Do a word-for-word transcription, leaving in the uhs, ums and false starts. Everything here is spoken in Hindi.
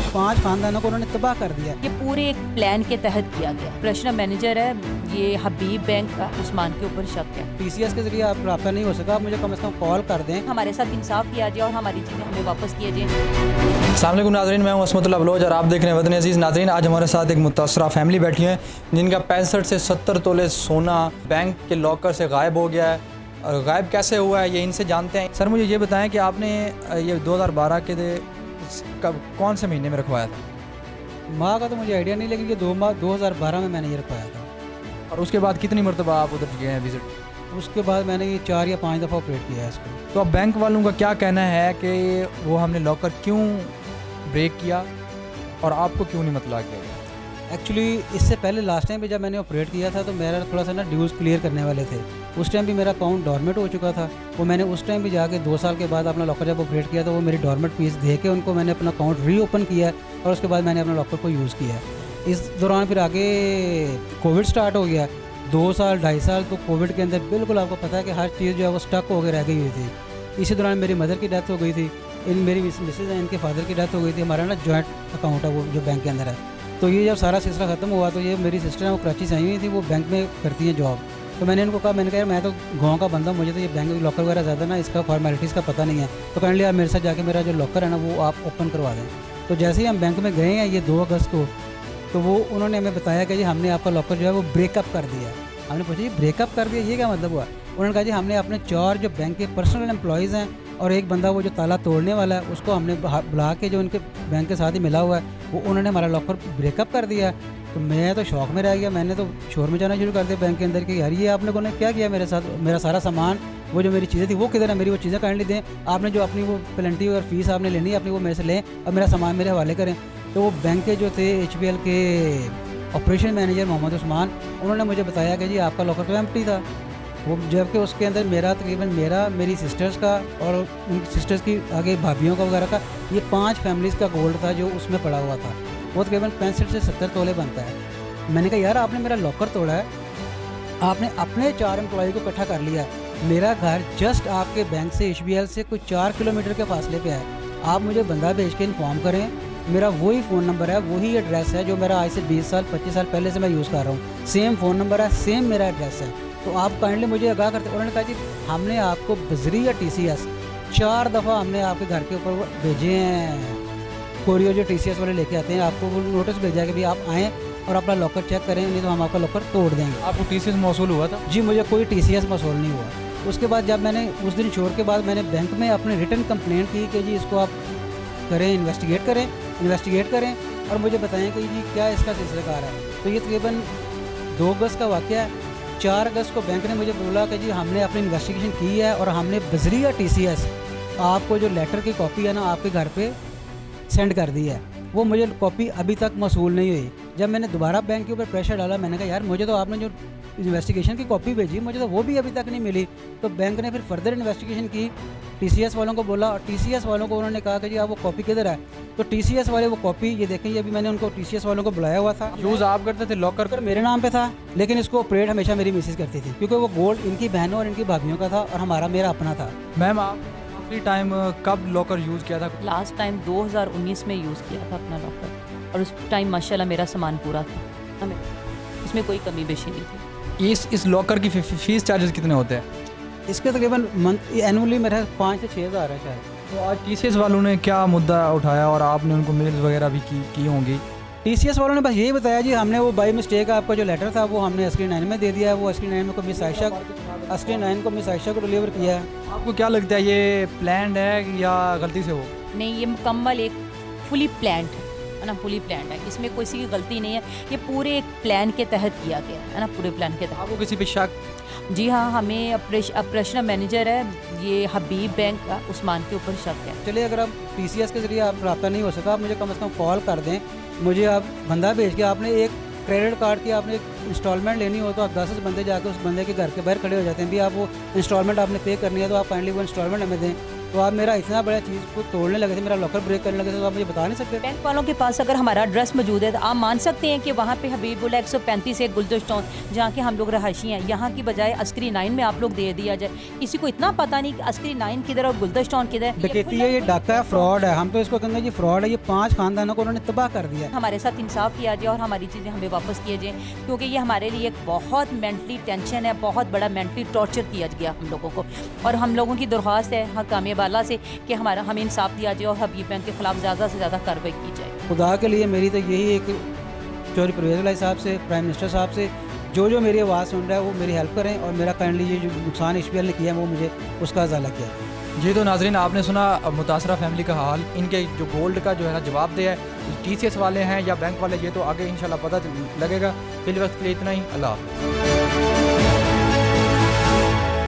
पांच खानदानों को उन्होंने तबाह कर दिया। ये पूरे एक प्लान के तहत किया गया। ऑपरेशनल मैनेजर है ये हबीब बैंक का, उस्मान के ऊपर शक है। टीसीएस के जरिए आप रब्ता नहीं हो सका, आप मुझे कम से कम कॉल कर दें। हमारे साथ इंसाफ किया जाए और हमारी चीज़ें हमें वापस किए जाए। अस्सलाम वालेकुम नाज़रीन, मैं हूं असमतुल्लाह बलोच और आप देख रहे हैं वतन अजीज़। नाज़रीन, आज हमारे साथ एक मुतासरा फैमिली बैठी है जिनका पैंसठ से सत्तर तोले सोना बैंक के लॉकर से गायब हो गया है। और गायब कैसे हुआ है ये इनसे जानते हैं। सर, मुझे ये बताएं कि आपने ये दो हज़ार बारह के कब कौन से महीने में रखवाया था? माह का तो मुझे आइडिया नहीं, लेकिन ये दो माह दो हज़ार बारह में मैंने ये रखवाया था। और उसके बाद कितनी मरतबा आप उधर गए हैं विज़िट? उसके बाद मैंने ये चार या पाँच दफ़ा ऑपरेट किया है इसको। तो अब बैंक वालों का क्या कहना है कि वो हमने लॉकर क्यों ब्रेक किया और आपको क्यों नहीं मतला किया गया? एक्चुअली इससे पहले लास्ट टाइम भी जब मैंने ऑपरेट किया था तो मेरा थोड़ा सा ना ड्यूज़ क्लियर करने वाले थे। उस टाइम भी मेरा अकाउंट डॉर्मेंट हो चुका था। वो मैंने उस टाइम भी जाके दो साल के बाद अपना लॉकर जब ऑपरेट किया तो वो मेरी डॉर्मेंट फीस दे के उनको मैंने अपना अकाउंट रीओपन किया और उसके बाद मैंने अपना लॉकर को यूज़ किया। इस दौरान फिर आगे कोविड स्टार्ट हो गया। दो साल ढाई साल तो कोविड के अंदर बिल्कुल आपको पता है कि हर चीज़ जो है वो स्टक होकर रह गई हुई थी। इसी दौरान मेरी मदर की डेथ हो गई थी, इन मेरी मिसेज हैं, इनके फादर की डेथ हो गई थी। हमारा ना जॉइंट अकाउंट है वो जो बैंक के अंदर है। तो ये जब सारा सिलसिला ख़त्म हुआ तो ये मेरी सिस्टर है वो कराची से आई हुई थी, वो बैंक में करती हैं जॉब। तो मैंने इनको कहा, मैंने कहा मैं तो गांव का बंदा, मुझे तो ये बैंक लॉकर वगैरह ज़्यादा ना इसका फॉर्मेलिटीज़ का पता नहीं है, तो काइंडली आप मेरे साथ जाके मेरा जो लॉकर है ना वो आप ओपन करवा दें। तो जैसे ही हम बैंक में गए हैं ये दो अगस्त को, तो वो उन्होंने हमें बताया कि जी हमने आपका लॉकर जो है वो ब्रेकअप कर दिया। हमने पूछा जी ब्रेकअप कर दिया, ये क्या मतलब हुआ? उन्होंने कहा जी हमने अपने चार जो बैंक के पर्सनल एम्प्लॉयज़ हैं और एक बंदा वो जो ताला तोड़ने वाला है उसको हमने बुला के जो उनके बैंक के साथ ही मिला हुआ है वो उन्होंने हमारा लॉकर ब्रेकअप कर दिया। तो मैं तो शौक में रह गया, मैंने तो शोर में जाना शुरू कर दिया बैंक के अंदर कि यार ये आप लोगों ने क्या किया मेरे साथ, मेरा सारा सामान वो जो मेरी चीज़ें थी वो किधर है, मेरी वो चीज़ें काइंडली दें, आपने जो अपनी वो पेनल्टी और फीस आपने लेनी है अपनी वो मेरे से लें और मेरा सामान मेरे हवाले करें। तो वो बैंक के जो थे एच बी एल के ऑपरेशन मैनेजर मोहम्मद उस्मान, उन्होंने मुझे बताया कि जी आपका लॉकर तो एम्प्टी था वो, जबकि उसके अंदर मेरा तकरीबन मेरा मेरी सिस्टर्स का और उनकी सिस्टर्स की आगे भाभीियों का वगैरह का ये पांच फैमिलीज़ का गोल्ड था जो उसमें पड़ा हुआ था। वो तकरीबन पैंसठ से सत्तर तोले बनता है। मैंने कहा यार आपने मेरा लॉकर तोड़ा है, आपने अपने चार एम्प्लॉय को इकट्ठा कर लिया, मेरा घर जस्ट आपके बैंक से एच बी एल से कुछ चार किलोमीटर के फासले पे है, आप मुझे बंदा भेज के इन्फॉर्म करें, मेरा वही फ़ोन नंबर है, वही एड्रेस है जो मेरा आज से बीस साल पच्चीस साल पहले से मैं यूज़ कर रहा हूँ, सेम फ़ोन नंबर है, सेम मेरा एड्रेस है, तो आप काइंडली मुझे आगाह करते। उन्होंने कहा जी हमने आपको बजरी या टी सी एस चार दफ़ा हमने आपके घर के ऊपर भेजे हैं, कोरियर जो टी सी एस वाले लेके आते हैं आपको वो नोटिस भेजा कि भाई आप आएँ और अपना लॉकर चेक करें, नहीं तो हम आपका लॉकर तोड़ देंगे। आपको टी सी एस मौसूल हुआ था? जी मुझे कोई टी सी एस मौसूल नहीं हुआ। उसके बाद जब मैंने उस दिन शोर के बाद मैंने बैंक में अपनी रिटर्न कंप्लेंट की कि जी इसको आप करें, इन्वेस्टिगेट करें इन्वेस्टिगेट करें और मुझे बताएं कि जी क्या इसका सिलसिलेकार है। तो ये तकरीबन दो अगस्त का वाक़या है। चार अगस्त को बैंक ने मुझे बोला कि जी हमने अपनी इन्वेस्टिगेशन की है और हमने बजरी या टी सी एस आपको जो लेटर की कॉपी है ना आपके घर पे सेंड कर दी है, वो मुझे कॉपी अभी तक मौसूल नहीं हुई। जब मैंने दोबारा बैंक के ऊपर प्रेशर डाला, मैंने कहा यार मुझे तो आपने जो इन्वेस्टिगेशन की कॉपी भेजी मुझे तो वो भी अभी तक नहीं मिली। तो बैंक ने फिर फर्दर इन्वेस्टिगेशन की, टीसीएस वालों को बोला और टीसीएस वालों को उन्होंने कहा कि जी आप वो कॉपी किधर है, तो टीसीएस वाले वो कॉपी ये देखें, ये अभी मैंने उनको टीसीएस वालों को बुलाया हुआ था। यूज़ आप करते थे लॉकर? कर मेरे नाम पे था, लेकिन इसको ऑपरेट हमेशा मेरी मिसेज करती थी क्योंकि वो गोल्ड इनकी बहनों और इनकी भाभीियों का था और हमारा मेरा अपना था। मैम आप आखिरी टाइम कब लॉकर यूज़ किया था? लास्ट टाइम दो हज़ार उन्नीस में यूज़ किया था अपना लॉकर और उस टाइम माशाल्लाह मेरा सामान पूरा था, हमें इसमें कोई कमी बेशी नहीं थी। इस इस लॉकर की फीस चार्जेस कितने होते हैं? इसके तकरीबन मंथ एनुअली मेरा पाँच से छः हज़ार है शायद। तो आज टी सी एस वालों ने क्या मुद्दा उठाया और आपने उनको मेल्स वगैरह भी की की होंगी? टीसीएस वालों ने बस यही बताया जी हमने वो बाई मिस्टेक आपका जो लेटर था वो हमने अस्क्रीन नाइन में दे दिया है, वो अस्क्रीन नाइन में को मिस आयशा अस्क्रीन नाइन को मिस आयशा को डिलीवर किया है। आपको क्या लगता है ये प्लान्ड है या गलती से हो? नहीं, ये मुकम्मल एक फुली प्लान्ड है ना, फुली प्लान्ड है, इसमें किसी की गलती नहीं है, ये पूरे एक प्लान के तहत किया गया है ना, पूरे प्लान के तहत। आपको किसी पे शक? जी हाँ, हमें ऑपरेशनल मैनेजर है ये हबीब बैंक का, उस्मान के ऊपर शक है। चलिए अगर आप टीसीएस के जरिए आप रब्ता नहीं हो सका, आप मुझे कम से कम कॉल कर दें, मुझे आप बंदा भेज के आपने एक क्रेडिट कार्ड की आपने एक इंस्टॉलमेंट लेनी हो तो आप दस बंदे जाकर उस बंदे के घर के बाहर खड़े हो जाते हैं, भी आप वो इंस्टॉलमेंट आपने पे करनी है तो आप काइंडली वो इंस्टॉलमेंट हमें दें। तो आप मेरा इतना बड़ा चीज़ को तोड़ने लगे थे, मेरा लॉकर ब्रेक करने लगे थे, तो आप मुझे बता नहीं सकते? बैंक वालों के पास अगर हमारा एड्रेस मौजूद है तो आप मान सकते हैं कि वहाँ पे हबीबुल्ला एक सौ पैंतीस एक गुलदस्टोन जहाँ के हम लोग रहायशी हैं, यहाँ की बजाय अस्करी नाइन में आप लोग दे दिया जाए। किसी को इतना पता नहीं कि अस्करी नाइन किधर और गुलदस्टोन किधर। डकैती है, ये डाका है, फ्रॉड है, हम तो इसको कहेंगे जी फ्रॉड है। ये पांच खानदानों को उन्होंने तबाह कर दिया। हमारे साथ इंसाफ किया जाए और हमारी चीज़ें हमें वापस किए जाए, क्योंकि ये हमारे लिए एक बहुत मेंटली टेंशन है, बहुत बड़ा मेंटली टॉर्चर किया गया हम लोगों को। और हम लोगों की दरख्वास्त है हकाम बाला से कि हमारा हमें इंसाफ दिया जाए और हबीब बैंक के खिलाफ ज़्यादा से ज़्यादा कार्रवाई की जाए। खुदा के लिए मेरी तो यही एक चौधरी परवेज़ इलाही साहब से, प्राइम मिनिस्टर साहब से, जो जो मेरी आवाज़ सुन रहा है वो मेरी हेल्प करें और मेरा काइंडली ये जो नुकसान इश्बियल ने किया है वो मुझे उसका अजाला किया। जी तो नाजरीन आपने सुना मुतासरा फैमिली का हाल। इनके जो गोल्ड का जो है ना जवाब दे है टी सी एस वाले हैं या बैंक वाले, ये तो आगे इंशाल्लाह पता लगेगा। फिल वक्त के लिए इतना ही। अल्लाह हाफ़िज़।